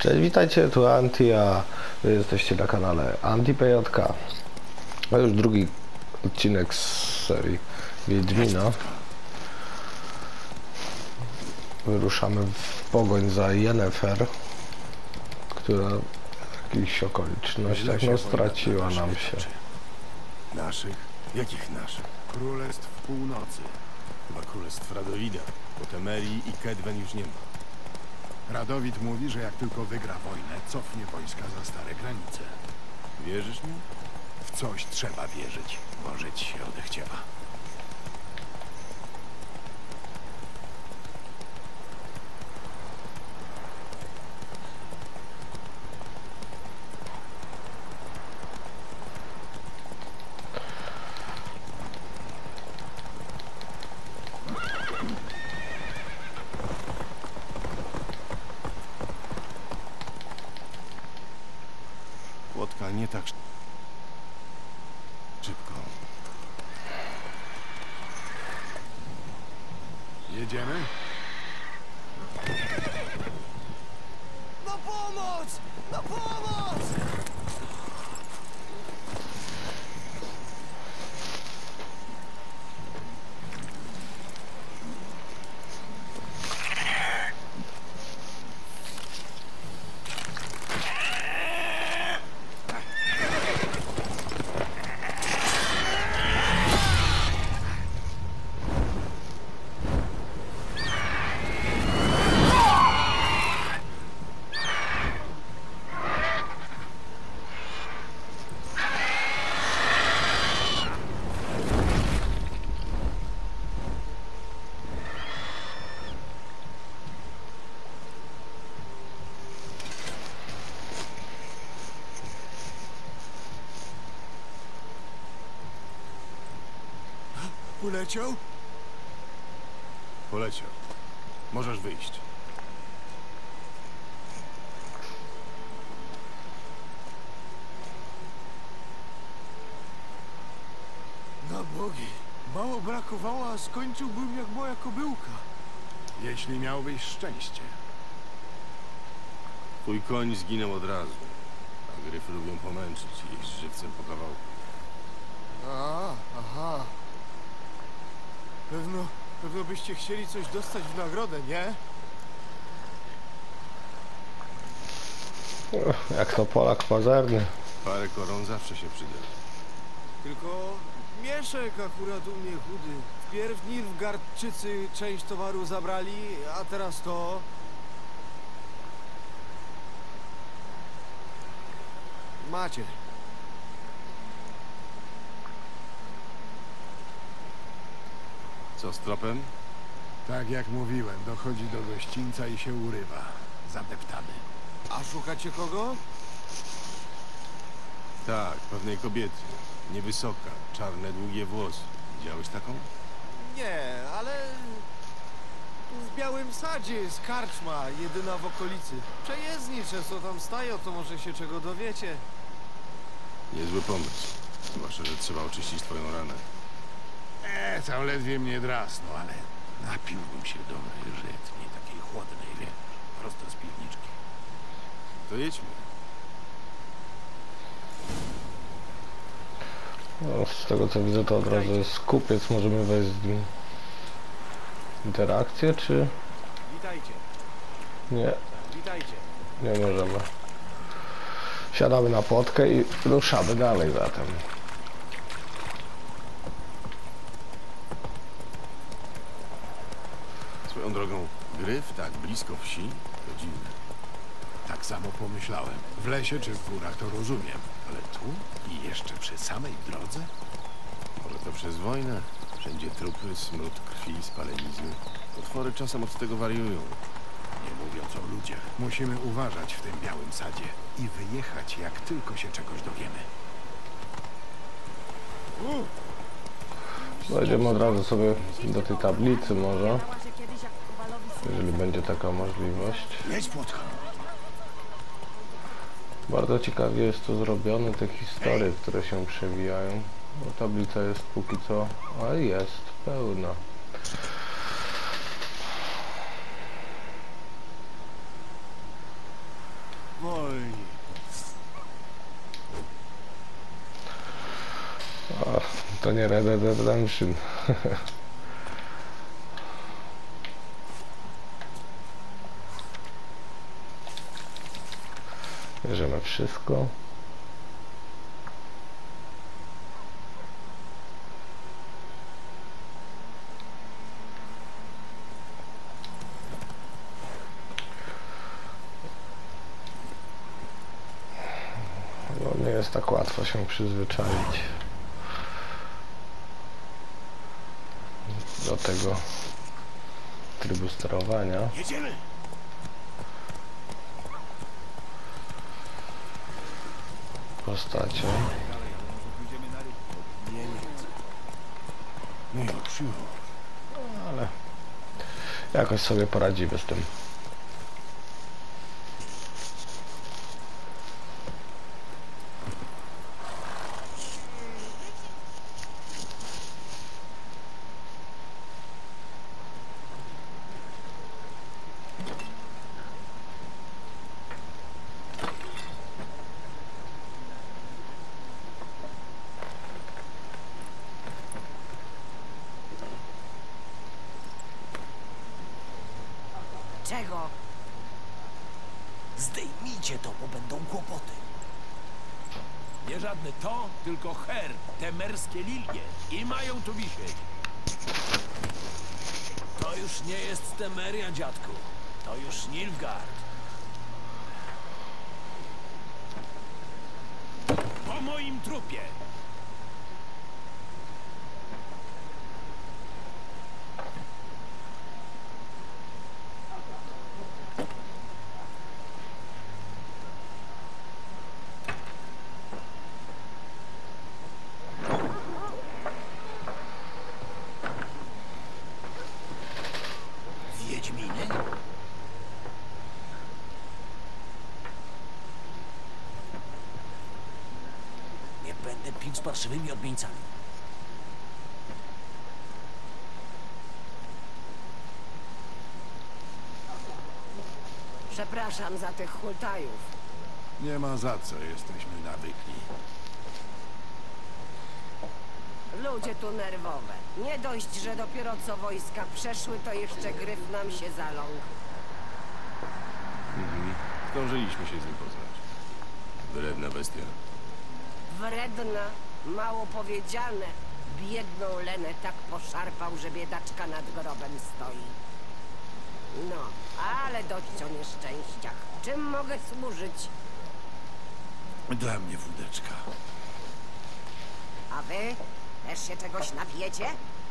Cześć, witajcie, tu Anti, a wy jesteście na kanale AntiPJK. A już drugi odcinek z serii Wiedźmina. Wyruszamy w pogoń za Yennefer, która w jakichś okolicznościach straciła nam się. Naszych? Jakich naszych? Królestw Północy. Chyba królestw Radowida, bo Temerii i Kedwen już nie ma. Radowid mówi, że jak tylko wygra wojnę, cofnie wojska za stare granice. Wierzysz mi? W coś trzeba wierzyć, bo żyć się odechciewa. Płotka nie tak szybko. Jedziemy? Na pomoc! Na pomoc! Poleciał? Poleciał. Możesz wyjść. Na bogi! Mało brakowało, a skończyłbym jak moja kobyłka. Jeśli miałbyś szczęście. Twój koń zginął od razu. A gryfy lubią pomęczyć i jeść żywcem po kawałku. Aha. Pewno byście chcieli coś dostać w nagrodę, nie? Jak to Polak pazerny. Parę koron zawsze się przyda. Tylko Mieszek akurat u mnie chudy. Wpierw Nilfgaardczycy część towaru zabrali, a teraz to... Macie. Co z tropem? Tak jak mówiłem, dochodzi do gościńca i się urywa. Zadeptany. A szukacie kogo? Tak, pewnej kobiety. Niewysoka, czarne, długie włosy. Widziałeś taką? Nie, ale... Tu w Białym Sadzie jest karczma, jedyna w okolicy. Przejezdni często tam stają, to może się czego dowiecie. Niezły pomysł. Zwłaszcza, że trzeba oczyścić twoją ranę. Tam ledwie mnie drasnął, ale napiłbym się dobrej żytniej, takiej chłodnej, wiesz, prosto z piwniczki. To jedźmy. No, z tego co widzę, to od razu jest kupiec. Możemy wejść z nim w interakcję, czy Witajcie, nie? witajcie. Nie możemy. Siadamy na płotkę i ruszamy dalej zatem. Swoją drogą, gryf tak blisko wsi? To dziwne. Tak samo pomyślałem. W lesie czy w górach to rozumiem, ale tu i jeszcze przy samej drodze? Może to przez wojnę? Wszędzie trupy, smród krwi, spalenizny. Potwory czasem od tego wariują. Nie mówiąc o ludziach. Musimy uważać w tym Białym Sadzie i wyjechać, jak tylko się czegoś dowiemy. Dojdziemy od razu sobie do tej tablicy może, jeżeli będzie taka możliwość. Jedź, płotka. Bardzo ciekawie jest to zrobione, te historie, które się przewijają. No, tablica jest póki co, ale jest pełna. Spokojnie. O, to nie Red Dead Redemption. Bierzemy wszystko. No, nie jest tak łatwo się przyzwyczaić do tego trybu sterowania. Jedziemy! Postacią. Niemiec. No już. Ale jakoś sobie poradzimy z tym. Czego? Zdejmijcie to, bo będą kłopoty. Nie żadne to, tylko her, te merskie lilie. I mają tu wisieć. To już nie jest Temeria, dziadku. To już Nilfgaard. Po moim trupie. Wiedźminy? Nie będę pił z parszywymi odmieńcami. Przepraszam za tych hultajów. Nie ma za co, jesteśmy nawykli. Ludzie tu nerwowe. Nie dość, że dopiero co wojska przeszły, to jeszcze gryf nam się zaląkł. Zdążyliśmy się z nim poznać. Wredna bestia. Wredna, mało powiedziane. Biedną Lenę tak poszarpał, że biedaczka nad grobem stoi. No, ale dość o nieszczęściach. Czym mogę służyć? Dla mnie wódeczka. A wy? Też się czegoś napijecie?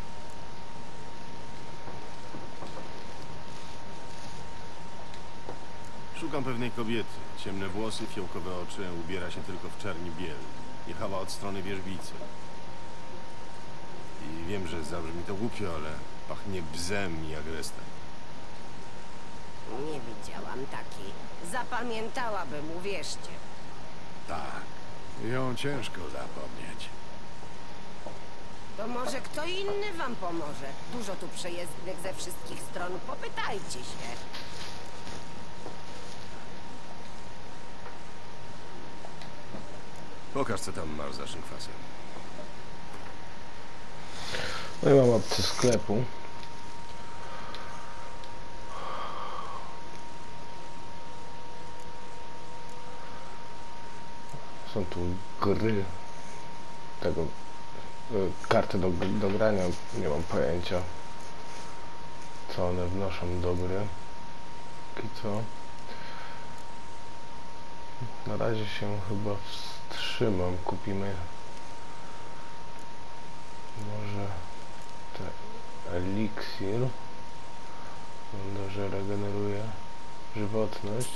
Szukam pewnej kobiety. Ciemne włosy, fiołkowe oczy, ubiera się tylko w czerni biel. Jechała od strony wierzbicy. I wiem, że zabrzmi to głupio, ale pachnie bzem i agrestem. Nie widziałam takiej. Zapamiętałabym, uwierzcie. Tak. Ją ciężko zapomnieć. To może kto inny wam pomoże. Dużo tu przejezdnych ze wszystkich stron. Popytajcie się. Pokaż, co tam masz za szynkwasem. No i mam opcję sklepu. Są tu gry tego, karty do grania, nie mam pojęcia co one wnoszą do gry. I co? Na razie się chyba wstrzymam, kupimy może te eliksir. Wygląda, że regeneruje żywotność.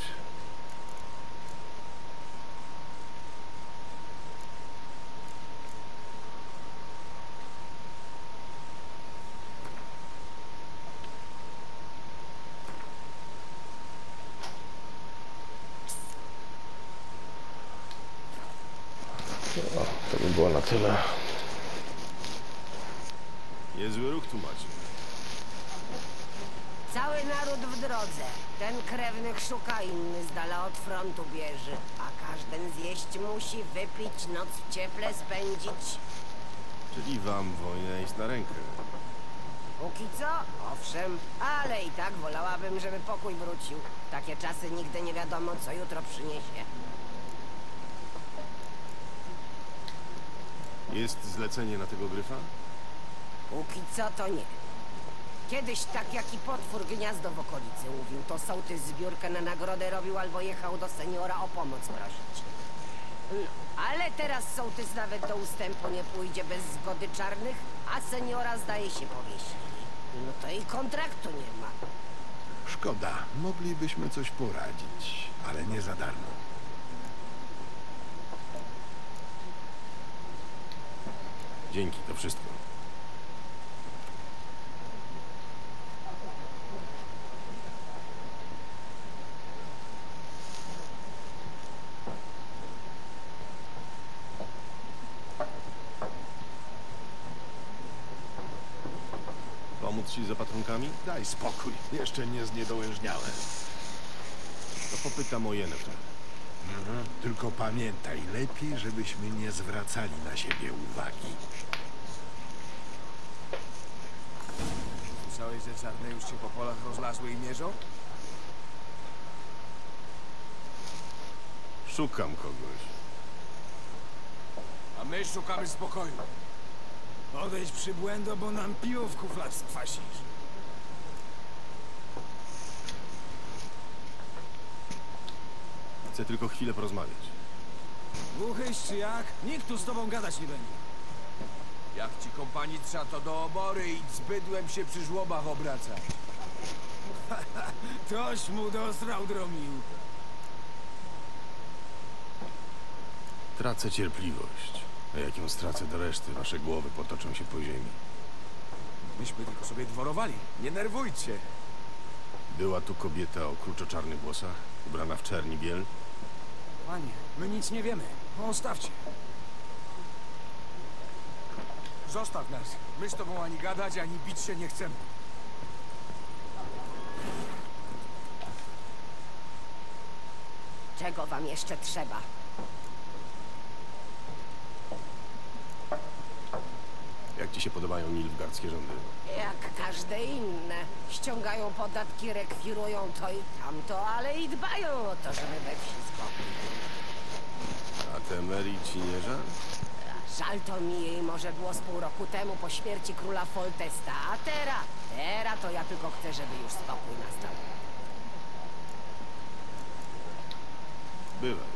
O, to by było na tyle. Niezły ruch tu macie. Cały naród w drodze. Ten krewnych szuka, inny z dala od frontu bierze. A każden zjeść musi, wypić, noc w cieple spędzić. Czyli wam wojna jest na rękę. Póki co, owszem, ale i tak wolałabym, żeby pokój wrócił. W takie czasy nigdy nie wiadomo, co jutro przyniesie. Jest zlecenie na tego gryfa? Póki co to nie. Kiedyś tak jak i potwór gniazdo w okolicy mówił, to sołtys zbiórkę na nagrodę robił albo jechał do seniora o pomoc prosić. No, ale teraz sołtys nawet do ustępu nie pójdzie bez zgody czarnych, a seniora zdaje się powiesili. No to i kontraktu nie ma. Szkoda, moglibyśmy coś poradzić, ale nie za darmo. Dzięki, to wszystko. Pomóc ci z opatrunkami? Daj spokój, jeszcze nie zniedołężniałem. To popytam o Yennefer. Tylko pamiętaj, lepiej, żebyśmy nie zwracali na siebie uwagi. Słyszałeś, że czarne już się po polach rozlazły i mierzą? Szukam kogoś. A my szukamy spokoju. Odejdź przybłędo, bo nam piwo w kuflach skwasisz. Chcę tylko chwilę porozmawiać. Głuchyś czy jak? Nikt tu z tobą gadać nie będzie. Jak ci kompanii trza, to do obory i z bydłem się przy żłobach obraca. Toś mu dosrał dromił. Tracę cierpliwość. A jak ją stracę do reszty, wasze głowy potoczą się po ziemi. Myśmy tylko sobie dworowali. Nie nerwujcie. Była tu kobieta o kruczoczarnych włosach, ubrana w czerni biel. Panie, my nic nie wiemy. Ostawcie. Zostaw nas. My z tobą ani gadać, ani bić się nie chcemy. Czego wam jeszcze trzeba? Jak ci się podobają nilfgaardzkie rządy? Jak każde inne. Ściągają podatki, rekwirują to i tamto, ale i dbają o to, żeby we wsi spokój. A te Mary ci nie żal? Żal to mi jej może było z pół roku temu po śmierci króla Foltesta, a teraz to ja tylko chcę, żeby już spokój nastał. Bywaj.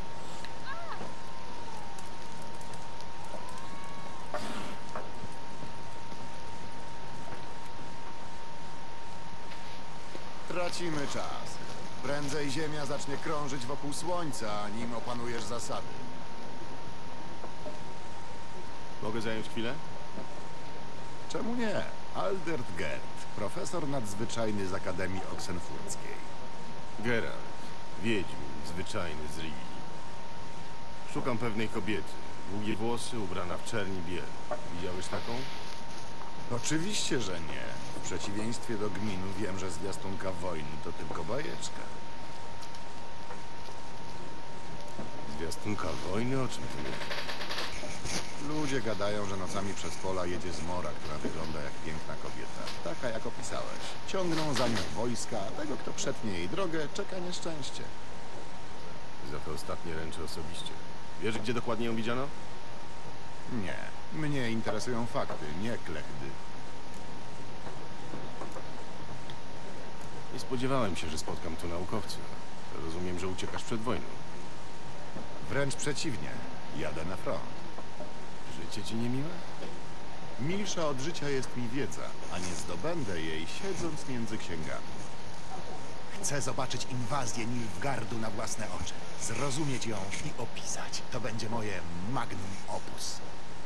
Tracimy czas. Prędzej Ziemia zacznie krążyć wokół Słońca, nim opanujesz zasady. Mogę zająć chwilę? Czemu nie? Aldert Gerd, profesor nadzwyczajny z Akademii Oxenfurckiej. Geralt, wiedźmin, zwyczajny z Rivii. Szukam pewnej kobiety. Długie włosy, ubrana w czerni biel. Widziałeś taką? Oczywiście, że nie. W przeciwieństwie do Gminu wiem, że zwiastunka wojny to tylko bajeczka. Zwiastunka wojny? O czym ty mówisz? Ludzie gadają, że nocami przez pola jedzie zmora, która wygląda jak piękna kobieta. Taka, jak opisałeś. Ciągną za nią wojska, a tego, kto przetnie jej drogę, czeka nieszczęście. Za to ostatnie ręczę osobiście. Wiesz, gdzie dokładnie ją widziano? Nie. Mnie interesują fakty, nie klechdy. Nie spodziewałem się, że spotkam tu naukowca. Rozumiem, że uciekasz przed wojną. Wręcz przeciwnie. Jadę na front. Życie ci niemiłe? Milsza od życia jest mi wiedza, a nie zdobędę jej siedząc między księgami. Chcę zobaczyć inwazję Nilfgaardu na własne oczy. Zrozumieć ją i opisać. To będzie moje magnum opus.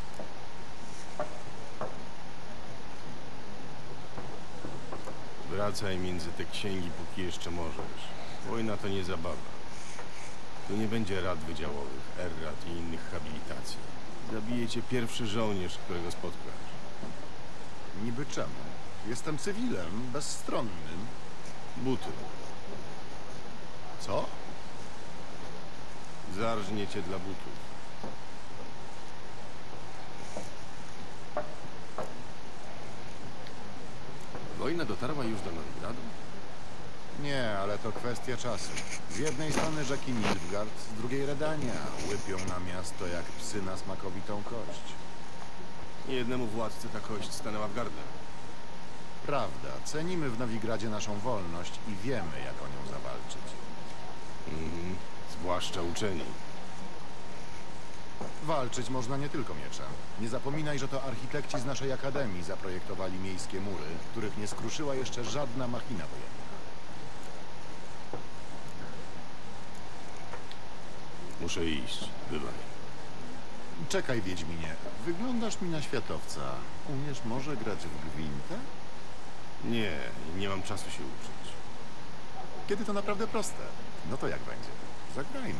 Wracaj między te księgi, póki jeszcze możesz. Wojna to nie zabawa. Tu nie będzie rad wydziałowych, errat i innych habilitacji. Zabije cię pierwszy żołnierz, którego spotkasz. Niby czemu? Jestem cywilem, bezstronnym. Buty. Co? Zarżnie cię dla butów. Wojna dotarła już do Nowigradu? Nie, ale to kwestia czasu. Z jednej strony rzeki Nilfgaard, z drugiej Redania. Łypią na miasto jak psy na smakowitą kość. Niejednemu władcy ta kość stanęła w gardle. Prawda, cenimy w Nowigradzie naszą wolność i wiemy, jak o nią zawalczyć. Zwłaszcza uczeni. Walczyć można nie tylko mieczem. Nie zapominaj, że to architekci z naszej akademii zaprojektowali miejskie mury, których nie skruszyła jeszcze żadna machina wojenna. Muszę iść. Bywaj. Czekaj, Wiedźminie. Wyglądasz mi na światowca. Umiesz może grać w gwintę? Nie, nie mam czasu się uczyć. Kiedy to naprawdę proste. No to jak będzie? Zagrajmy.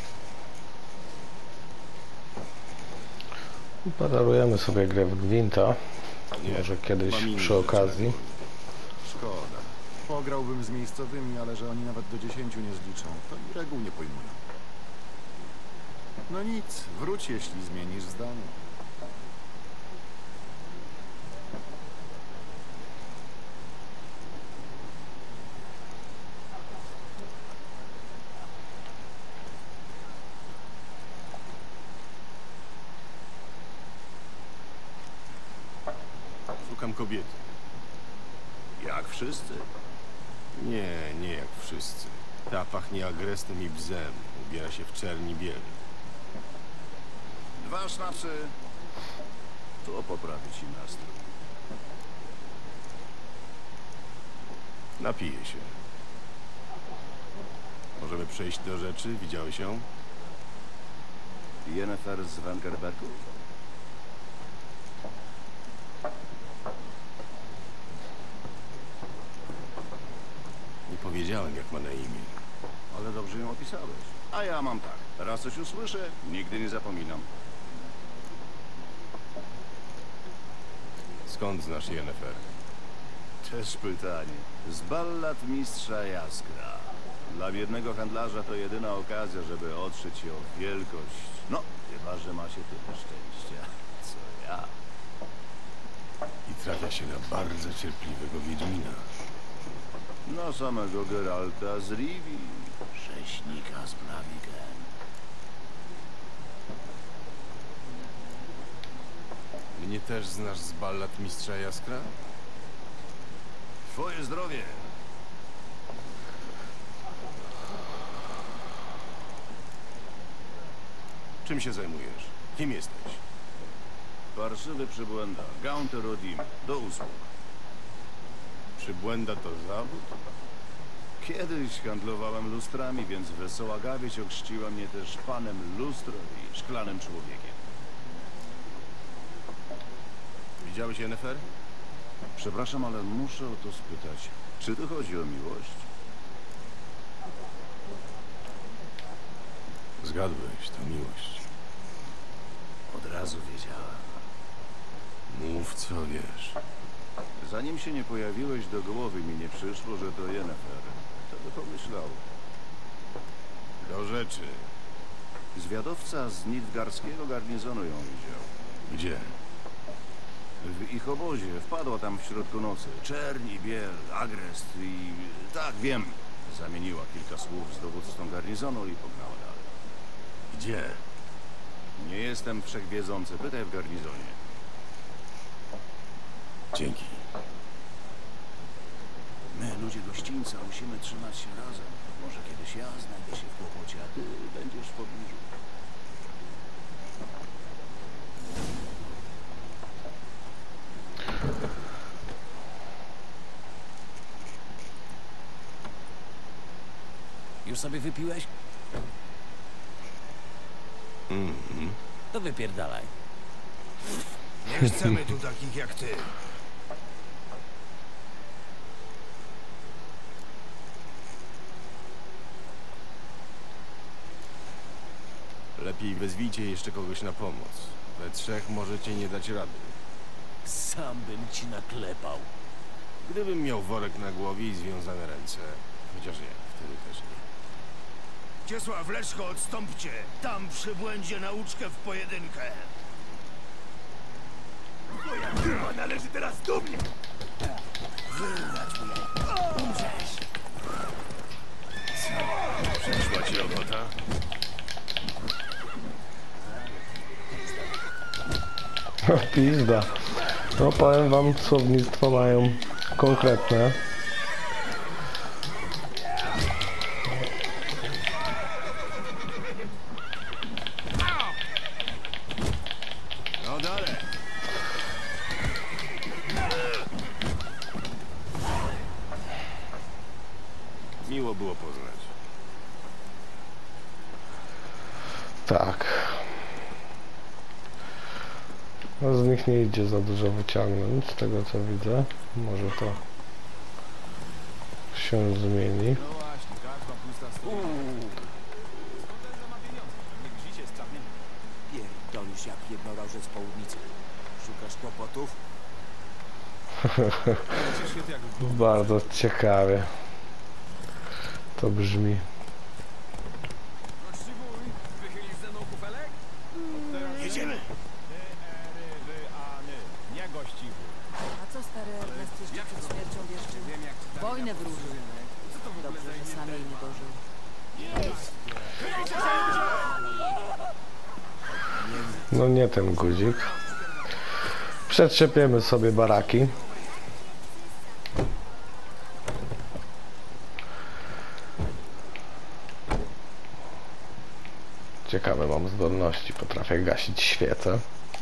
Podarujemy sobie grę w Gwinta. Nie, Może kiedyś mam inne przy rzeczy okazji. na Szkoda. Pograłbym z miejscowymi, ale że oni nawet do 10 nie zliczą, to i reguł nie pojmują. No nic, wróć, jeśli zmienisz zdanie. Szukam kobiety. Jak wszyscy. Nie jak wszyscy. Ta pachnie agrestem i bzem. Ubiera się w czerni biel. 2 sznapsy. To poprawi ci nastrój. Napiję się. Możemy przejść do rzeczy? Widziałeś ją? Yennefer z Wengerbergu? Nie powiedziałem, jak ma na imię. Ale dobrze ją opisałeś. A ja mam tak. Raz coś usłyszę, nigdy nie zapominam. Skąd znasz Yennefer? Też pytanie. Z ballad mistrza Jaskra. Dla biednego handlarza to jedyna okazja, żeby otrzeć się o wielkość. No, chyba że ma się tyle szczęścia, co ja. I trafia się na bardzo cierpliwego Wiedźmina. No samego Geralta z Rivii, rzeźnika z Blaviken. Mnie też znasz z ballad mistrza Jaskra? Twoje zdrowie! Czym się zajmujesz? Kim jesteś? Parszywy przybłęda, Gaunter Rodim, do usług. Przybłęda to zawód? Kiedyś handlowałem lustrami, więc wesoła gawieć ochrzciła mnie też panem lustro i szklanym człowiekiem. Widziałeś Yennefer? Przepraszam, ale muszę o to spytać. Czy tu chodzi o miłość? Zgadłeś, to miłość. Od razu wiedziałem. Mów co wiesz. Zanim się nie pojawiłeś, do głowy mi nie przyszło, że to Yennefer. Kto by pomyślał? Do rzeczy. Zwiadowca z Nilfgaardzkiego garnizonu ją widział. Gdzie? W ich obozie. Wpadła tam w środku nocy. Czerń i biel, agrest i... Tak, wiem. Zamieniła kilka słów z dowódcą garnizonu i pognała dalej. Gdzie? Nie jestem wszechwiedzący. Pytaj w garnizonie. Dzięki. My, ludzie gościńca, musimy trzymać się razem. Może kiedyś ja znajdę się w kłopocie, a ty będziesz w pobliżu. Już sobie wypiłeś? To wypierdalaj. Nie chcemy tu takich jak ty. Lepiej wezwijcie jeszcze kogoś na pomoc. We trzech możecie nie dać rady. Sam bym ci naklepał. Gdybym miał worek na głowie i związane ręce, chociaż nie, wtedy też nie. Ciesław, Leszko, odstąpcie! Tam przybłędzie nauczkę w pojedynkę! Moja kurwa należy teraz do mnie! Wyrwać mnie! Umrzesz! Przyszła ci ochota? Pizda. No powiem wam, słownictwo mają konkretne. No dalej! Miło było poznać. Tak. No z nich nie idzie za dużo wyciągnąć, z tego co widzę. Może to się zmieni. No właśnie, kartwa pusta stoi. Skąd ten ma pieniądze? Nie grzicie z czarnymi. Pierdolisz jak jednorożec z południcy. Szukasz kłopotów? Ciesz się jak w domu. Bardzo ciekawie to brzmi. Gości wuj, wychylisz ze mną kufelek? Jedziemy! Nie gości wuj. A co stary Ernest jeszcze przed śmiercią wieszczył? Wiem jak ci tam Wojnę ja wróżył. Co to w ogóle Dobrze, że sam jej nie dożył. No nie ten guzik. Przetrzepiemy sobie baraki. Ciekawe mam zdolności, potrafię gasić świece.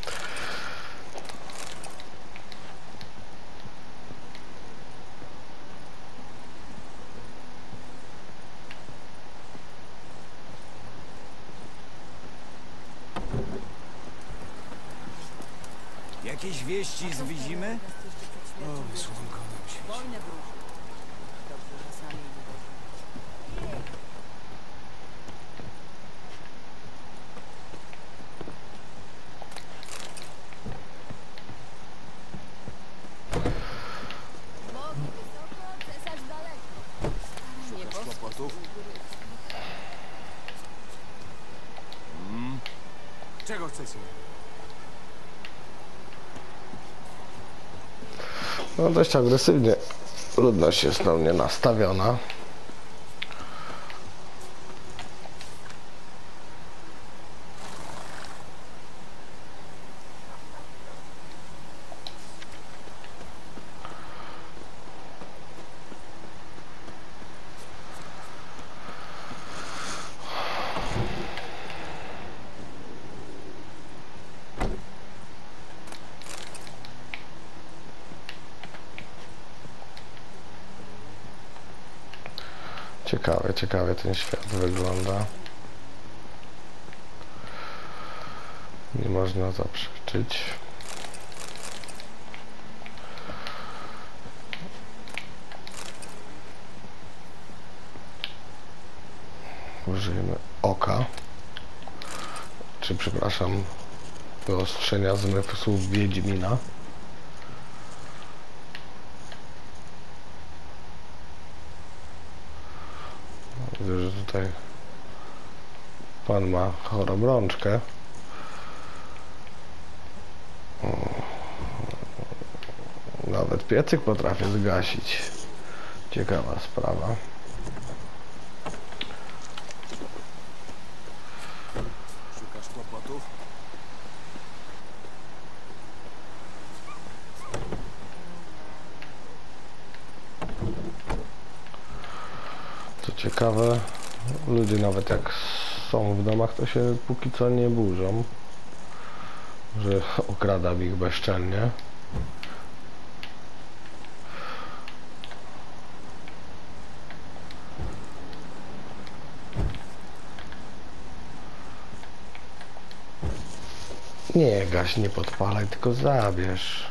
Jakieś wieści z Wizimy? O, wojnę wróżył. Dobrze, że sam jej nie dożył. Szukasz kłopotów? Czego chcecie? No dość agresywnie ludność jest na mnie nastawiona. Ciekawie ten świat wygląda. Nie można zaprzeczyć. Użyjemy oka. Czy przepraszam, wyostrzenia zmysłów Wiedźmina. Widzę, że tutaj pan ma chorą rączkę. Nawet piecyk potrafię zgasić. Ciekawa sprawa. Szukasz kłopotów? Co ciekawe, ludzie nawet jak są w domach, to się póki co nie burzą, że okradam ich bezczelnie. Nie gaś, nie podpalaj, tylko zabierz.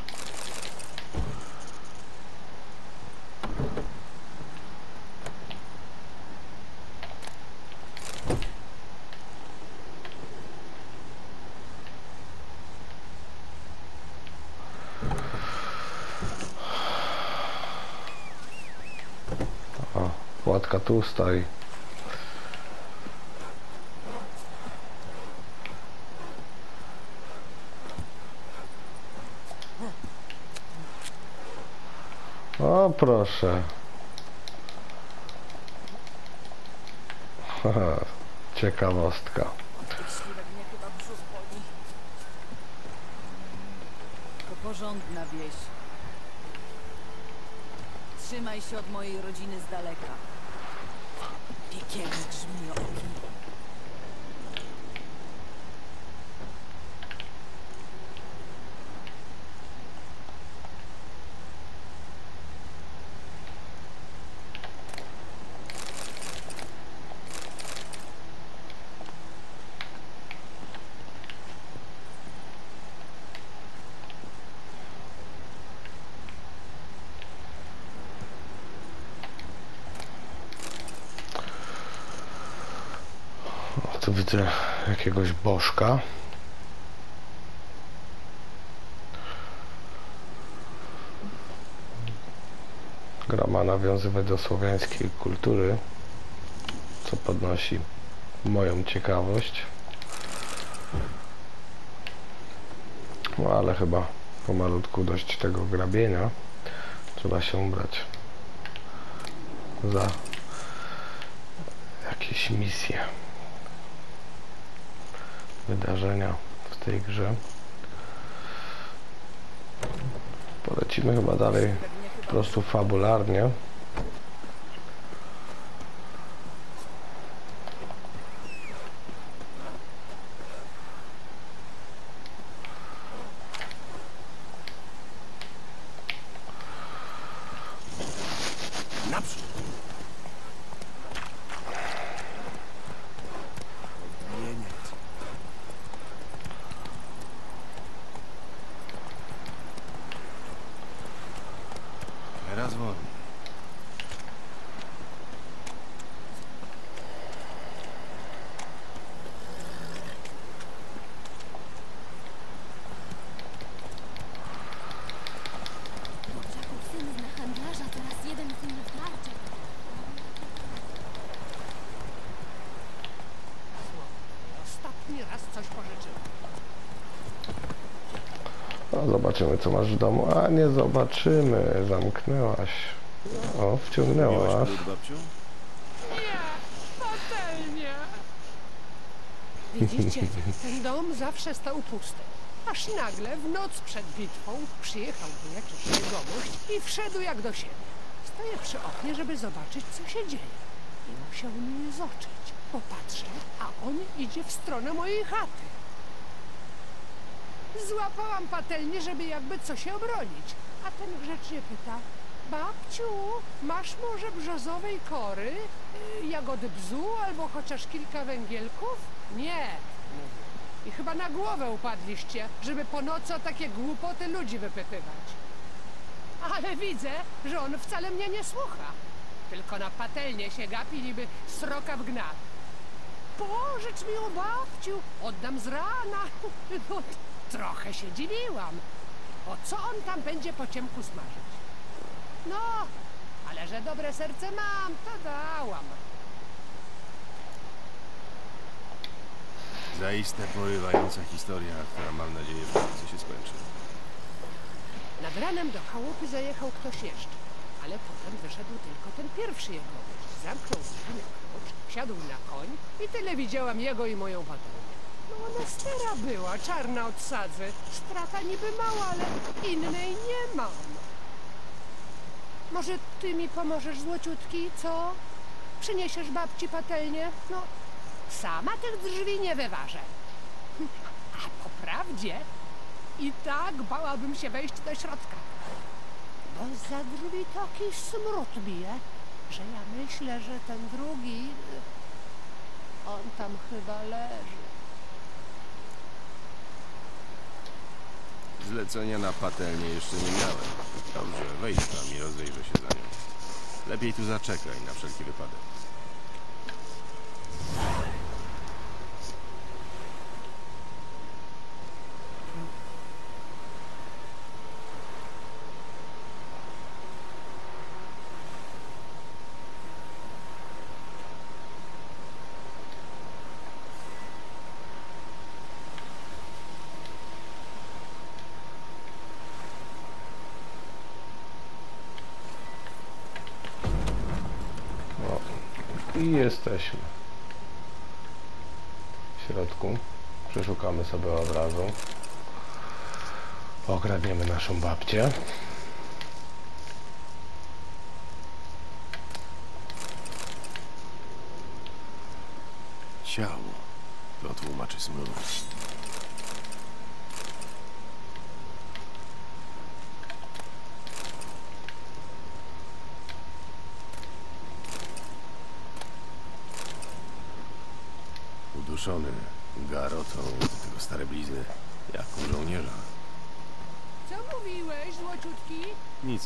klatka tu stoi. O, proszę. Haha, ciekawostka. Tych śliwek mnie chyba brzuch boli. To porządna wieś. Trzymaj się od mojej rodziny z daleka. Piekielne grzmioki. Tu widzę jakiegoś bożka. Gra ma nawiązywać do słowiańskiej kultury, co podnosi moją ciekawość. No ale chyba pomalutku dość tego grabienia. Trzeba się ubrać za jakieś misje, wydarzenia w tej grze. Polecimy chyba dalej po prostu fabularnie. Naprzód! Teraz wolno. Kurczaków syn zna handlarza, teraz jeden syn w tarczy. Ostatni raz coś pożyczyłem. No, zobaczymy, co masz w domu. A nie zobaczymy. Zamknęłaś. O, wciągnęłaś. Babciu? Patelnie! Widzicie, ten dom zawsze stał pusty. Aż nagle w noc przed bitwą przyjechał tu jakiś jegomość i wszedł jak do siebie. Stoję przy oknie, żeby zobaczyć, co się dzieje. I musiał mnie zobaczyć. Popatrzę, a on idzie w stronę mojej chaty. Złapałam patelnię, żeby jakby co się obronić. A ten grzecznie pyta: babciu, masz może brzozowej kory, jagody bzu albo chociaż kilka węgielków? Nie, mówię. I chyba na głowę upadliście, żeby po nocy o takie głupoty ludzi wypytywać. Ale widzę, że on wcale mnie nie słucha. Tylko na patelnię się gapi niby sroka w gnat. Pożycz mi o babciu, oddam z rana. No, trochę się dziwiłam. O co on tam będzie po ciemku smażyć? No, ale że dobre serce mam, to dałam. Zaiste porywająca historia, która mam nadzieję wkrótce się skończy. Nad ranem do chałupy zajechał ktoś jeszcze, ale potem wyszedł tylko ten pierwszy jegomość. Zamknął drzwi na klucz, wsiadł na koń i tyle widziałam jego i moją patelnię. No ona stara była, czarna od sadzy. Strata niby mała, ale innej nie mam. Może ty mi pomożesz, złociutki, co? Przyniesiesz babci patelnię? No, sama tych drzwi nie wyważę. A po prawdzie i tak bałabym się wejść do środka. Bo za drzwi taki smród bije, że ja myślę, że ten drugi, on tam chyba leży. Zlecenia na patelnię jeszcze nie miałem. Dobrze, wejdź tam i rozejrzę się za nią. Lepiej tu zaczekaj na wszelki wypadek. I jesteśmy w środku. Przeszukamy sobie od razu. Okradniemy naszą babcię. Ciało. To tłumaczy smród. Uduszony garotą do tego stare blizny, jak u żołnierza. Co mówiłeś, złociutki? Nic.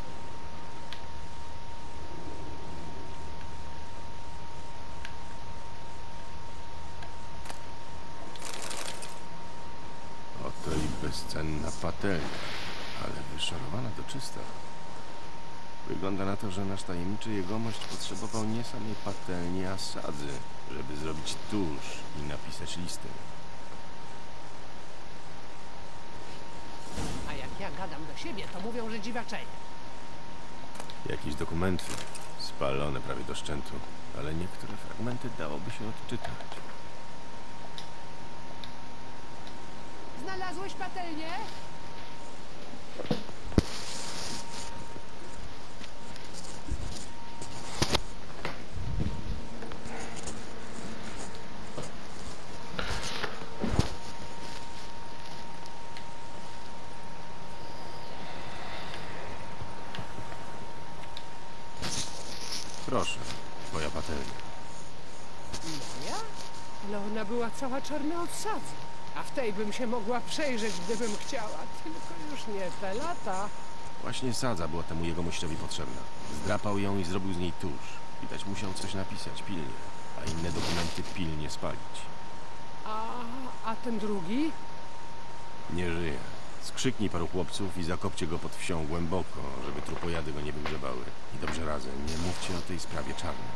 Oto i bezcenna patelnia, ale wyszorowana do czysta. Wygląda na to, że nasz tajemniczy jegomość potrzebował nie samej patelni, a sadzy, żeby zrobić tusz i napisać listę. A jak ja gadam do siebie, to mówią, że dziwaczeję. Jakieś dokumenty, spalone prawie do szczętu, ale niektóre fragmenty dałoby się odczytać. Znalazłeś patelnię? Proszę, twoja patelnia. Moja? No ona była cała czarna od sadzy. A w tej bym się mogła przejrzeć, gdybym chciała. Tylko już nie te lata. Właśnie sadza była temu jegomościowi potrzebna. Zdrapał ją i zrobił z niej tusz. Widać, musiał coś napisać pilnie, a inne dokumenty pilnie spalić. A ten drugi? Nie żyje. Skrzyknij paru chłopców i zakopcie go pod wsią głęboko, żeby trupojady go nie wygrzebały. I dobrze razem, nie mówcie o tej sprawie czarnej.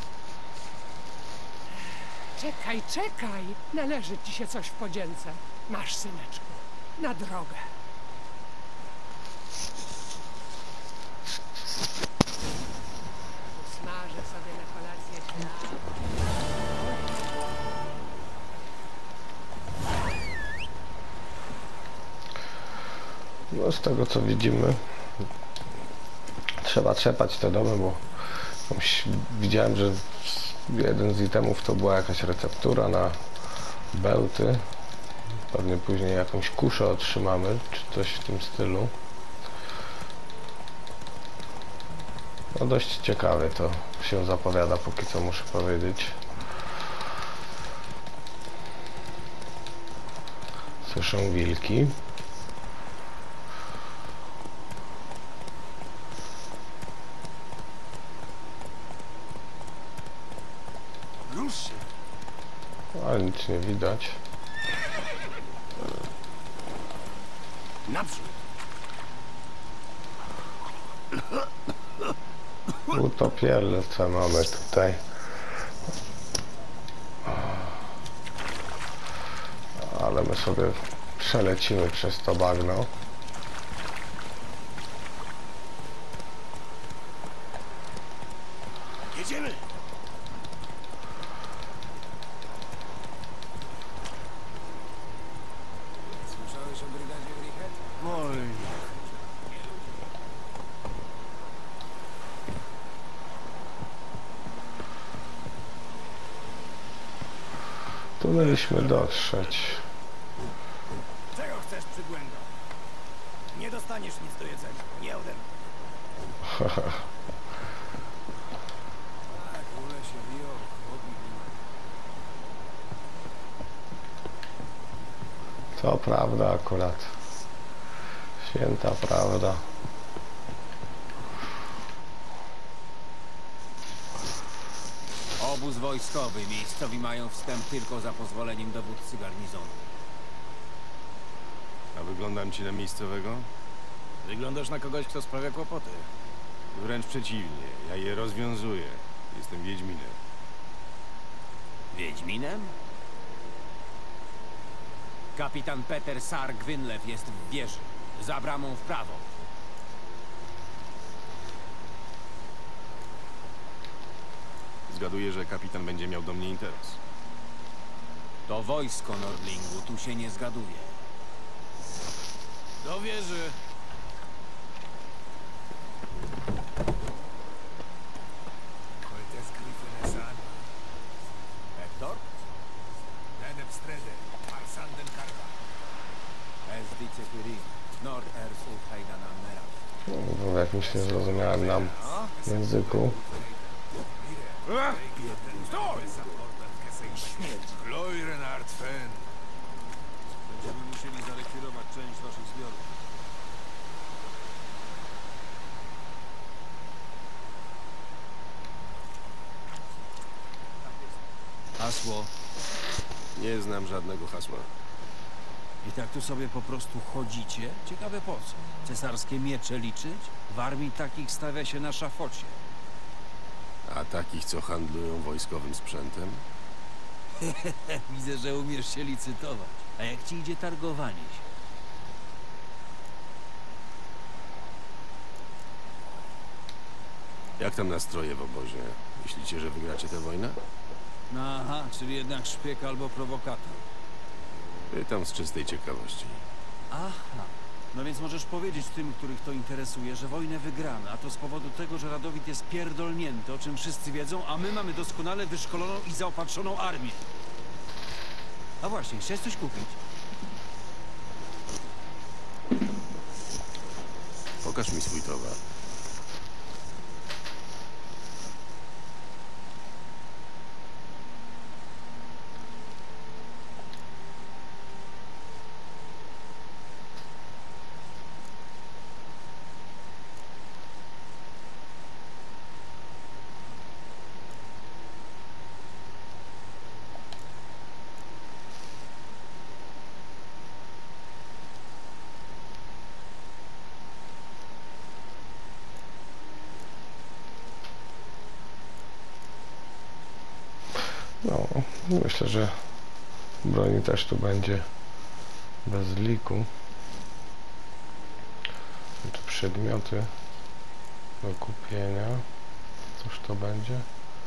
Czekaj! Należy ci się coś w podzięce. Masz, syneczku. Na drogę. Smażę sobie na kolację chleb. No z tego co widzimy, trzeba trzepać te domy, bo widziałem, że jeden z itemów to była jakaś receptura na bełty. Pewnie później jakąś kuszę otrzymamy, czy coś w tym stylu. No dość ciekawie to się zapowiada, póki co muszę powiedzieć. Słyszę wilki. Ale nic nie widać. Naprzód! Utopiele co mamy tutaj. Ale my sobie przelecimy przez to bagno. Jedziemy! Słyszałeś o brygadzie Griffith? Oj. Tu mieliśmy dotrzeć. Czego chcesz, przybłędo? Nie dostaniesz nic do jedzenia. Nie ode mnie. Tak, króle się biją, chłodni To prawda akurat. Święta prawda. Obóz wojskowy. Miejscowi mają wstęp tylko za pozwoleniem dowódcy garnizonu. A wyglądam ci na miejscowego? Wyglądasz na kogoś, kto sprawia kłopoty. Wręcz przeciwnie, ja je rozwiązuję. Jestem Wiedźminem. Wiedźminem? Kapitan Peter Sar Gwynlew jest w wieży. Za bramą w prawo. Zgaduję, że kapitan będzie miał do mnie interes. To wojsko Nordlingu, tu się nie zgaduje. Do wieży. Hektor? Nord ers ut heidan amera. W jakimś niezrozumiałym nam języku. Będziemy musieli zarekwirować część naszych zbiorów. Hasło. Nie znam żadnego hasła. I tak tu sobie po prostu chodzicie? Ciekawe po co? Cesarskie miecze liczyć? W armii takich stawia się na szafocie. A takich, co handlują wojskowym sprzętem? Widzę, że umiesz się licytować. A jak ci idzie targowanie się? Jak tam nastroje w obozie? Myślicie, że wygracie tę wojnę? No aha, czyli jednak szpieg albo prowokator. Pytam z czystej ciekawości. Aha. No więc możesz powiedzieć tym, których to interesuje, że wojnę wygramy, a to z powodu tego, że Radowid jest pierdolnięty, o czym wszyscy wiedzą, a my mamy doskonale wyszkoloną i zaopatrzoną armię. A właśnie, chcesz coś kupić? Pokaż mi swój towar. No, myślę, że broni też tu będzie bez liku. Tu przedmioty do kupienia. Cóż to będzie?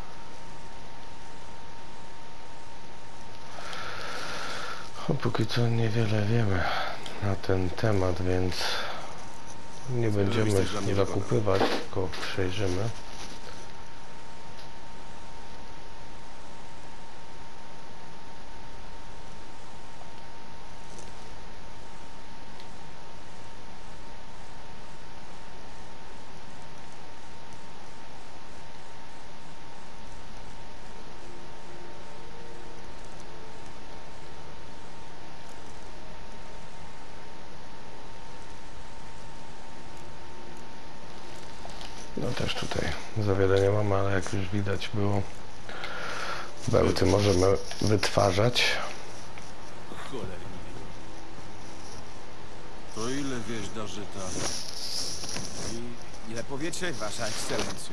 O, póki co niewiele wiemy na ten temat, więc nie będziemy zakupywać, tylko przejrzymy. No też tutaj za wiele nie mamy, ale jak już widać było, bełty możemy wytwarzać. To ile wieś do żyta? Ile powiecie, wasza ekscelencjo?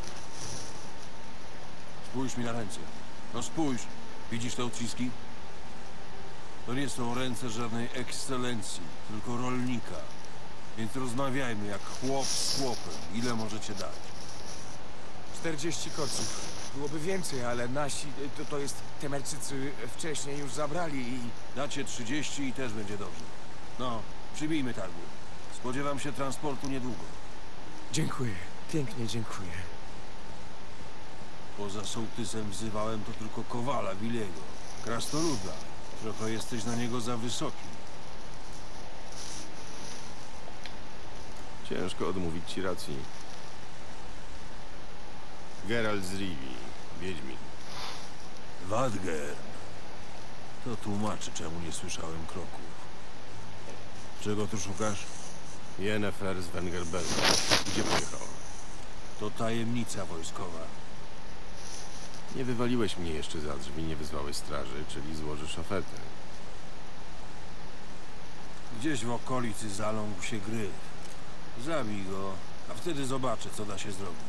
Spójrz mi na ręce. No spójrz. Widzisz te odciski? To nie są ręce żadnej ekscelencji, tylko rolnika. Więc rozmawiajmy jak chłop z chłopem. Ile możecie dać? 40 koców. Byłoby więcej, ale nasi, to jest Temerczycy wcześniej już zabrali i... Dacie 30 i też będzie dobrze. No, przybijmy targu. Spodziewam się transportu niedługo. Dziękuję. Pięknie dziękuję. Poza sołtysem wzywałem to tylko Kowala Wiliego. Krasnoluda. Trochę jesteś na niego za wysoki. Ciężko odmówić ci racji. Geralt z Rivii, Wiedźmin. Wadger. To tłumaczy, czemu nie słyszałem kroków. Czego tu szukasz? Yennefer z Wengerbergu. Gdzie pojechała? To tajemnica wojskowa. Nie wywaliłeś mnie jeszcze za drzwi, nie wyzwałeś straży, czyli złożysz ofertę. Gdzieś w okolicy zaląkł się gryf. Zabij go, a wtedy zobaczę, co da się zrobić.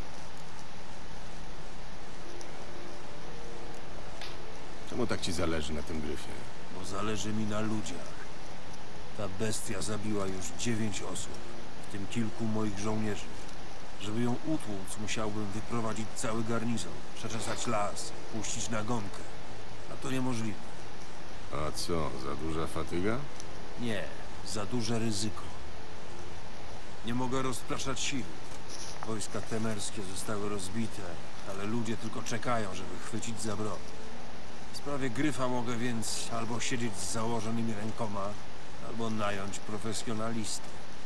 Czemu tak ci zależy na tym gryfie? Bo zależy mi na ludziach. Ta bestia zabiła już 9 osób, w tym kilku moich żołnierzy. Żeby ją utłuc, musiałbym wyprowadzić cały garnizon, przeczesać las, puścić nagonkę. A to niemożliwe. A co, za duża fatyga? Nie, za duże ryzyko. Nie mogę rozpraszać sił. Wojska temerskie zostały rozbite, ale ludzie tylko czekają, żeby chwycić za broń. W sprawie Gryfa mogę więc albo siedzieć z założonymi rękoma, albo nająć profesjonalistę.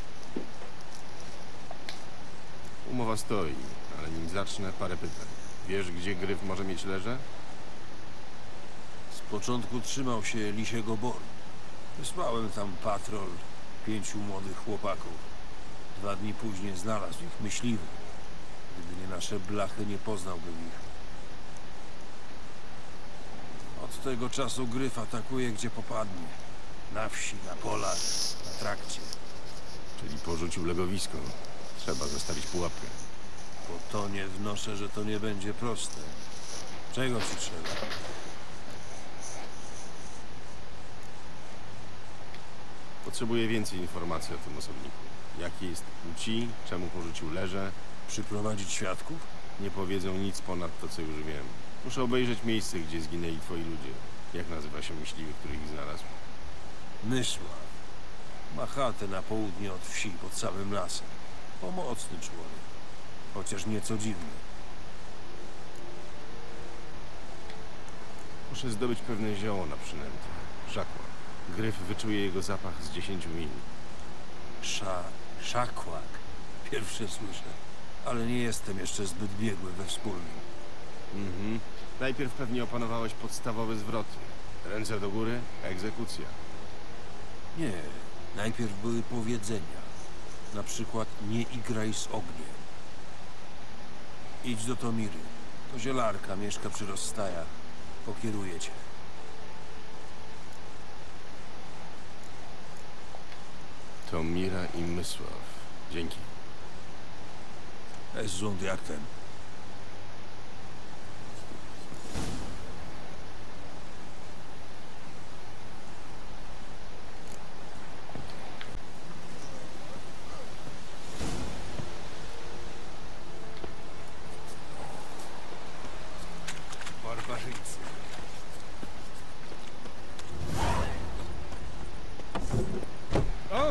Umowa stoi, ale nim zacznę, parę pytań. Wiesz, gdzie Gryf może mieć leże? Z początku trzymał się Lisiego Boru. Wysłałem tam patrol 5 młodych chłopaków. 2 dni później znalazł ich myśliwy. Gdyby nie nasze blachy, nie poznałbym ich. Od tego czasu Gryf atakuje, gdzie popadnie. Na wsi, na polach, na trakcie. Czyli porzucił legowisko. Trzeba zostawić pułapkę. Po to nie wnoszę, że to nie będzie proste. Czego ci trzeba? Potrzebuję więcej informacji o tym osobniku. Jakiej jest płci, czemu porzucił leże. Przyprowadzić świadków? Nie powiedzą nic ponad to, co już wiem. Muszę obejrzeć miejsce, gdzie zginęli twoi ludzie. Jak nazywa się myśliwy, który ich znalazł? Mysław. Ma chatę na południe od wsi, pod samym lasem. Pomocny człowiek. Chociaż nieco dziwny. Muszę zdobyć pewne zioło na przynętę. Szakła. Gryf wyczuje jego zapach z 10 mil. Szakłak. Pierwsze słyszę. Ale nie jestem jeszcze zbyt biegły we wspólnym. Najpierw pewnie opanowałeś podstawowe zwroty. Ręce do góry, egzekucja. Nie. Najpierw były powiedzenia. Na przykład nie igraj z ogniem. Idź do Tomiry. To zielarka, mieszka przy rozstajach. Pokieruje cię. Tomira i Mysław. Dzięki. Es sind jak ten. Barbarzyńcy. O!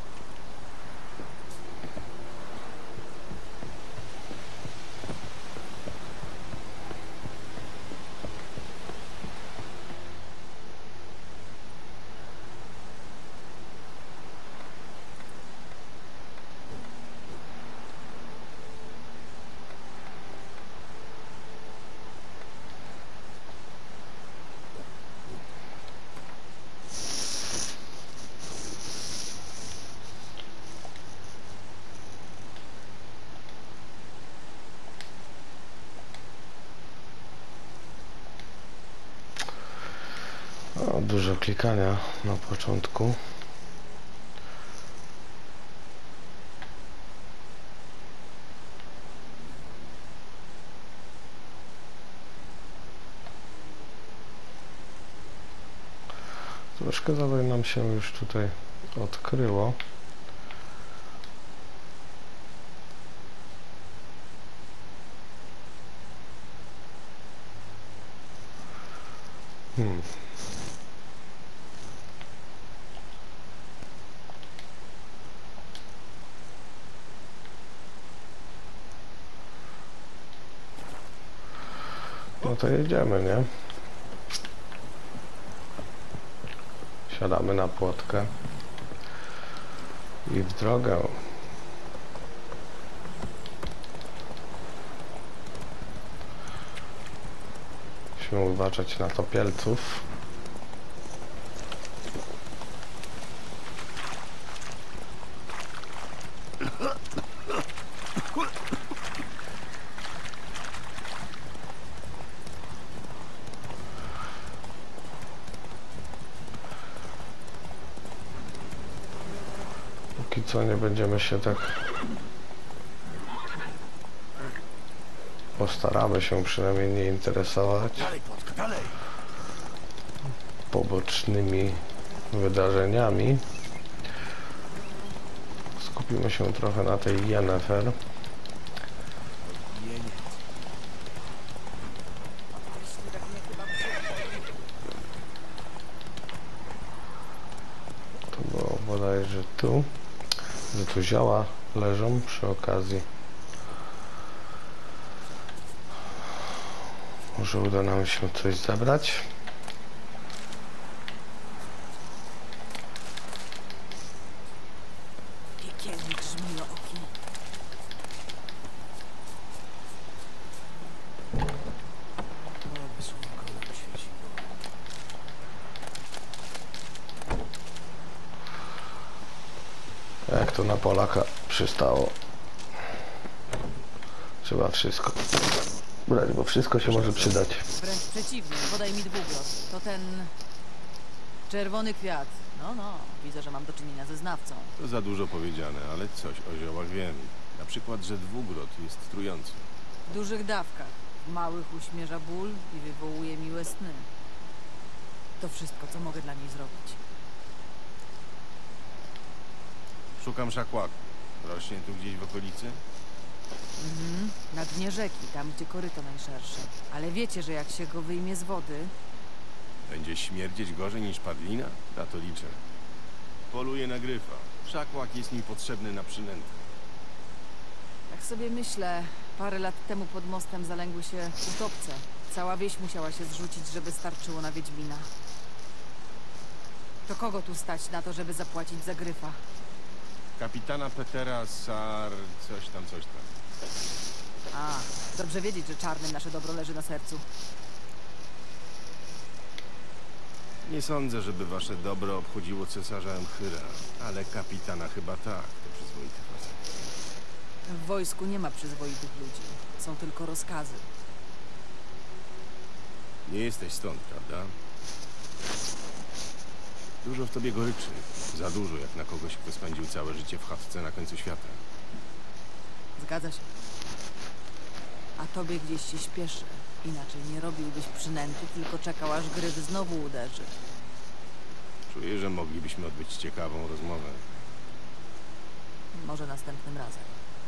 O, dużo klikania na początku. Troszkę zadań nam się już tutaj odkryło. No to jedziemy, nie? Siadamy na płotkę i w drogę. Musimy uważać na topielców. Póki co nie będziemy się tak... Postaramy się przynajmniej nie interesować pobocznymi wydarzeniami. Skupimy się trochę na tej Yennefer. że tu zioła leżą przy okazji. Może uda nam się coś zabrać. Piekielnik żmijooki. Jak to na Polaka przystało. Trzeba wszystko brać, bo wszystko się może przydać. Wręcz przeciwnie, podaj mi dwugrot. To ten... czerwony kwiat. No, widzę, że mam do czynienia ze znawcą. To za dużo powiedziane, ale coś o ziołach wiem. Na przykład, że dwugrot jest trujący. W dużych dawkach. W małych uśmierza ból i wywołuje miłe sny. To wszystko, co mogę dla niej zrobić. Szukam szakłaku. Rośnie tu gdzieś w okolicy? Na dnie rzeki, tam gdzie koryto najszersze. Ale wiecie, że jak się go wyjmie z wody... Będzie śmierdzieć gorzej niż padlina? Na to liczę. Poluję na gryfa. Szakłak jest mi potrzebny na przynętę. Tak sobie myślę, parę lat temu pod mostem zalęgły się utopce. Cała wieś musiała się zrzucić, żeby starczyło na Wiedźmina. To kogo tu stać na to, żeby zapłacić za gryfa? Kapitana Petera Sar... coś tam. A, dobrze wiedzieć, że czarnym nasze dobro leży na sercu. Nie sądzę, żeby wasze dobro obchodziło cesarza Emchyra, ale kapitana chyba tak, to przyzwoity facet. W wojsku nie ma przyzwoitych ludzi. Są tylko rozkazy. Nie jesteś stąd, prawda? Dużo w tobie goryczy. Za dużo, jak na kogoś, kto spędził całe życie w chatce na końcu świata. Zgadza się. A tobie gdzieś się śpieszy. Inaczej nie robiłbyś przynęty, tylko czekał, aż gryf znowu uderzy. Czuję, że moglibyśmy odbyć ciekawą rozmowę. Może następnym razem.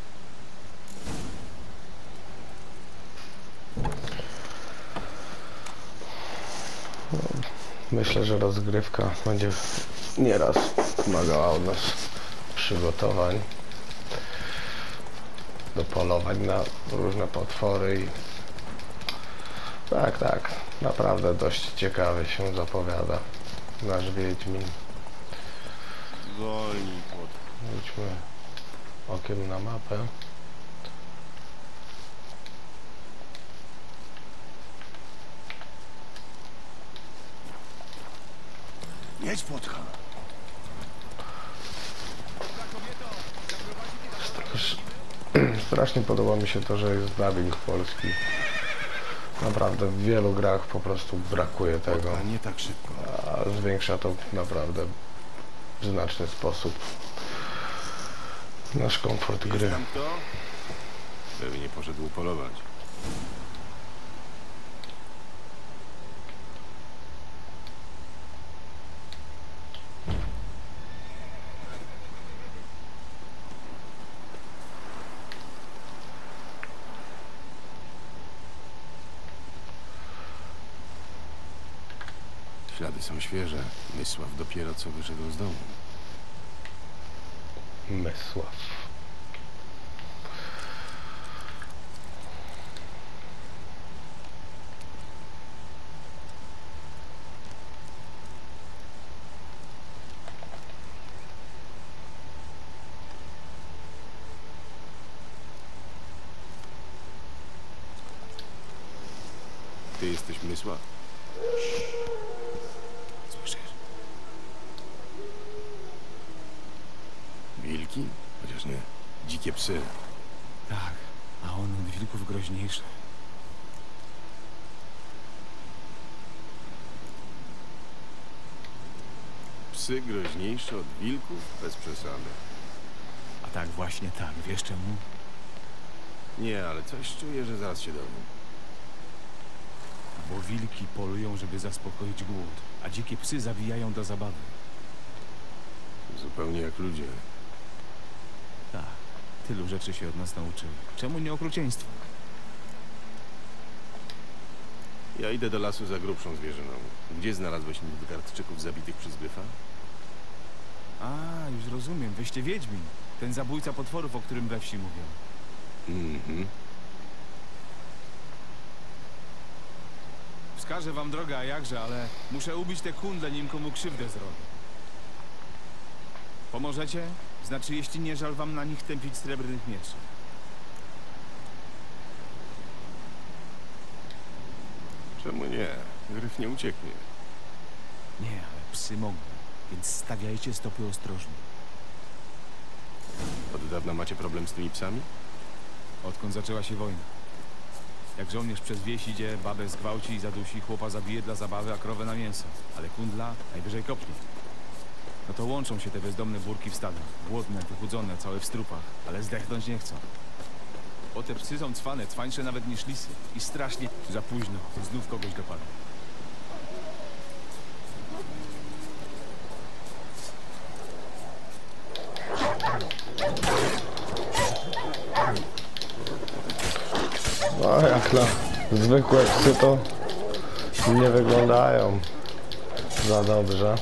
Myślę, że rozgrywka będzie nieraz wymagała od nas przygotowań do polowań na różne potwory i tak, naprawdę dość ciekawie się zapowiada nasz Wiedźmin. Wolniej, płot. Rzućmy okiem na mapę. Jedź, Płotka. Strasznie podoba mi się to, że jest dubbing polski. Naprawdę w wielu grach po prostu brakuje tego. A nie tak szybko. A zwiększa to naprawdę w znaczny sposób nasz komfort gry. Tam kto? Pewnie poszedł polować. Ślady są świeże. Mysław dopiero co wyszedł z domu. Mysław. Ty jesteś Mysław? Słyszysz? Wilki? Chociaż nie. Dzikie psy. Tak, a on od wilków groźniejszy. Psy groźniejsze od wilków? Bez przesady. A tak, właśnie tak. Wiesz czemu? Nie, ale coś czuję, że zaraz się dowiem. Bo wilki polują, żeby zaspokoić głód, a dzikie psy zawijają do zabawy. Zupełnie jak ludzie. Tak, tylu rzeczy się od nas nauczyli. Czemu nie okrucieństwo? Ja idę do lasu za grubszą zwierzyną. Gdzie znalazłeś Nilfgaardczyków zabitych przez gryfa? A, już rozumiem. Wyście Wiedźmin. Ten zabójca potworów, o którym we wsi mówią. Mhm. Wskażę wam drogę, a jakże, ale muszę ubić te kundle, nim komu krzywdę zrobię. Pomożecie? Znaczy, jeśli nie żal wam na nich tępić srebrnych mieczy. Czemu nie? Gryf nie ucieknie. Nie, ale psy mogą, więc stawiajcie stopy ostrożnie. Od dawna macie problem z tymi psami? Odkąd zaczęła się wojna. Jak żołnierz przez wieś idzie, babę zgwałci i zadusi, chłopa zabije dla zabawy, a krowę na mięso. Ale kundla najwyżej kopnie. No to łączą się te bezdomne burki w stadach. Głodne, wychudzone, całe w strupach, ale zdechnąć nie chcą. Bo te psy są cwane, cwańsze nawet niż lisy. I strasznie za późno, znów kogoś dopadł. No jak na zwykłe psy to nie wyglądają za dobrze.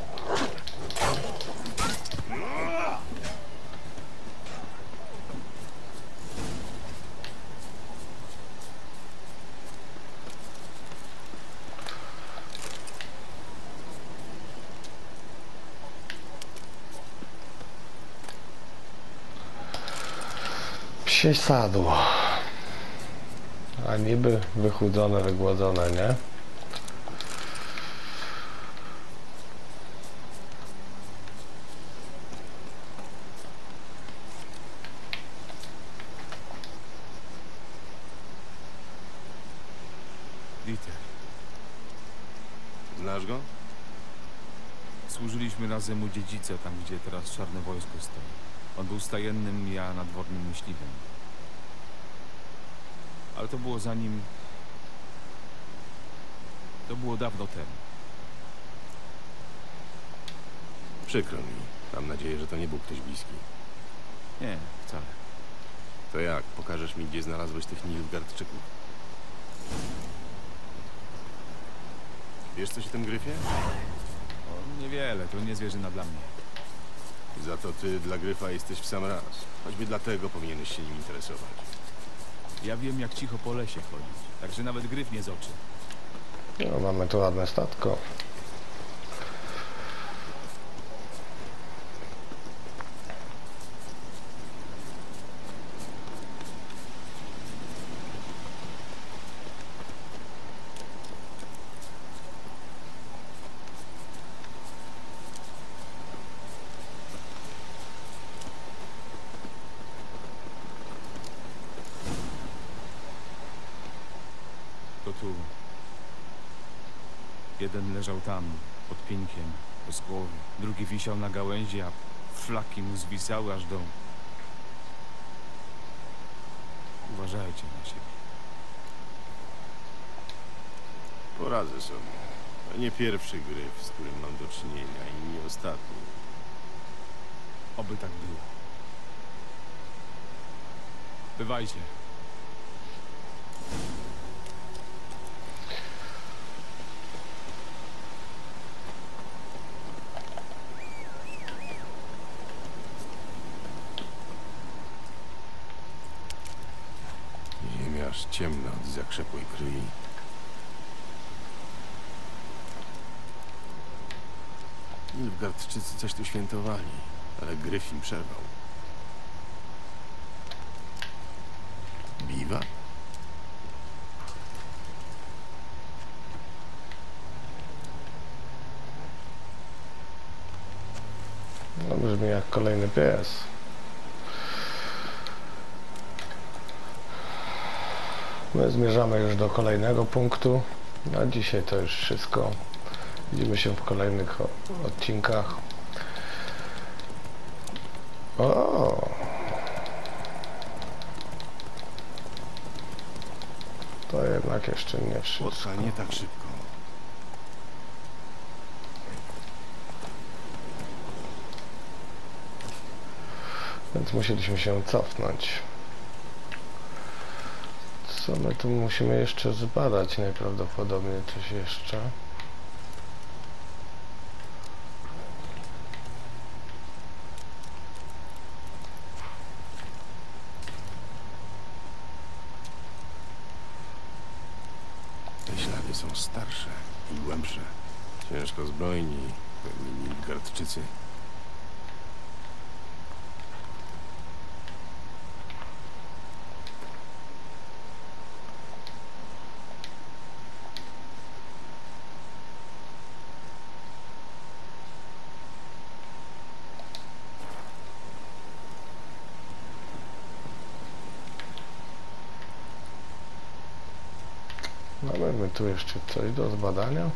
Psie sadło. A niby wychudzone, wygłodzone, nie? Dieter. Znasz go? Służyliśmy razem u dziedzica, tam gdzie teraz czarne wojsko stoi. On był stajennym, ja nadwornym myśliwym. Ale to było zanim... To było dawno temu. Przykro mi. Mam nadzieję, że to nie był ktoś bliski. Nie, wcale. To jak? Pokażesz mi, gdzie znalazłeś tych Nilfgaardczyków? Wiesz coś o tym gryfie? O, niewiele, to nie zwierzyna dla mnie. Za to ty dla gryfa jesteś w sam raz. Choćby dlatego powinieneś się nim interesować. Ja wiem, jak cicho po lesie chodzić, także nawet gryf nie z oczy. No, mamy tu ładne statko. To tu. Jeden leżał tam, pod pieńkiem, bez głowy. Drugi wisiał na gałęzi, a flaki mu zwisały aż do... Uważajcie na siebie. Poradzę sobie. To nie pierwszy gryf, z którym mam do czynienia i nie ostatni. Oby tak było. Bywajcie. Ziemia aż ciemna od zakrzepłej krwi. Nilfgaardczycy coś tu świętowali, ale gryf im przerwał. Biwa? No brzmi jak kolejny pies. My zmierzamy już do kolejnego punktu. Na dzisiaj to już wszystko. Widzimy się w kolejnych odcinkach. O! To jednak jeszcze nie wszystko. Potrwa nie tak szybko. Więc musieliśmy się cofnąć. Co my tu musimy jeszcze zbadać? Najprawdopodobniej coś jeszcze. starsze i głębsze. Ciężko zbrojni, pewni Nilfgaardczycy. Mamy tu jeszcze coś do zbadania.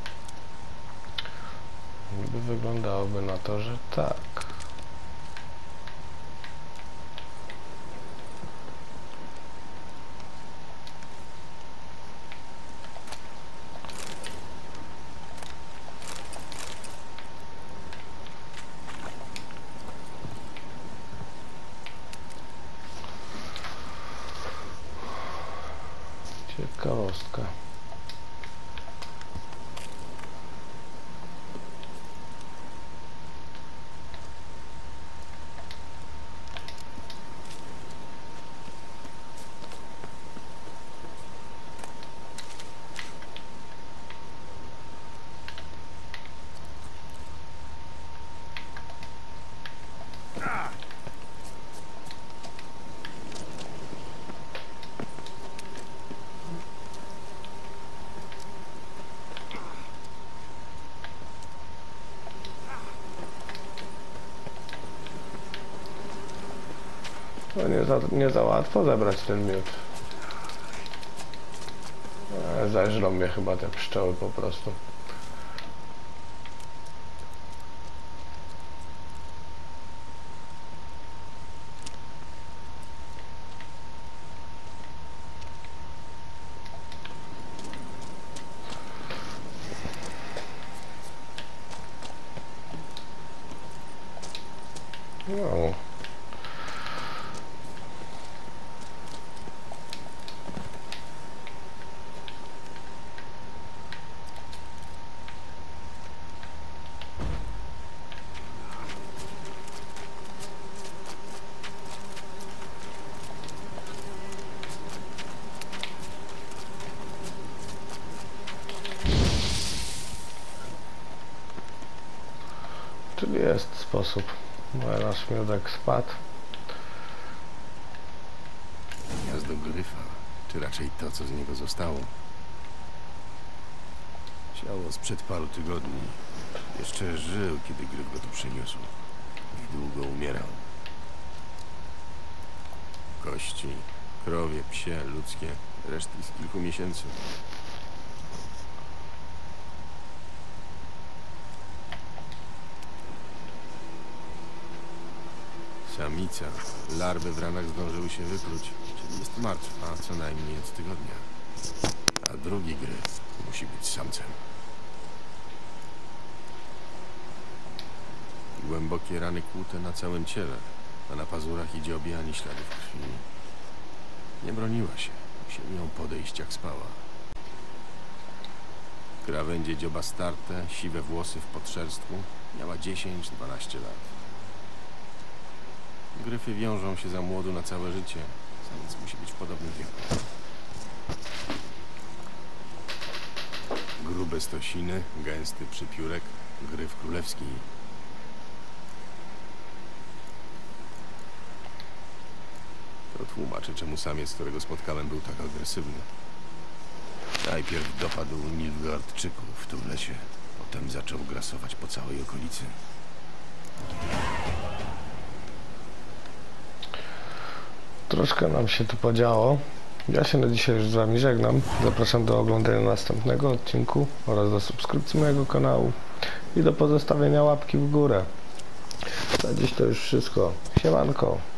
Niby wyglądałoby na to, że tak. Ciekawostka. No nie za łatwo zebrać ten miód. Zażrą mnie chyba te pszczoły po prostu. No. Czyli jest sposób. Nasz miodek spadł. Gniazdo gryfa, czy raczej to, co z niego zostało. Ciało sprzed paru tygodni. Jeszcze żył, kiedy gryf go tu przyniósł. I długo umierał. Kości, krowie, psie, ludzkie, resztki z kilku miesięcy. Samica. Larwy w ranach zdążyły się wykluć, czyli jest martwa co najmniej od tygodnia. A drugi gryf musi być samcem. Głębokie rany kłute na całym ciele, a na pazurach idzie objanie śladów krwi. Nie broniła się. Musieli ją podejść jak spała. Krawędzie dzioba starte, siwe włosy w podszerstku. Miała 10-12 lat. Gryfy wiążą się za młodu na całe życie. Samiec musi być w podobnym wieku. Grube stosiny, gęsty przypiórek, gryf królewski. To tłumaczy, czemu samiec, którego spotkałem, był tak agresywny. Najpierw dopadł Nilfgaardczyków tu w lesie. Potem zaczął grasować po całej okolicy. Troszkę nam się tu podziało. Ja się na dzisiaj już z wami żegnam. Zapraszam do oglądania następnego odcinku oraz do subskrypcji mojego kanału i do pozostawienia łapki w górę. Za dziś to już wszystko. Siemanko.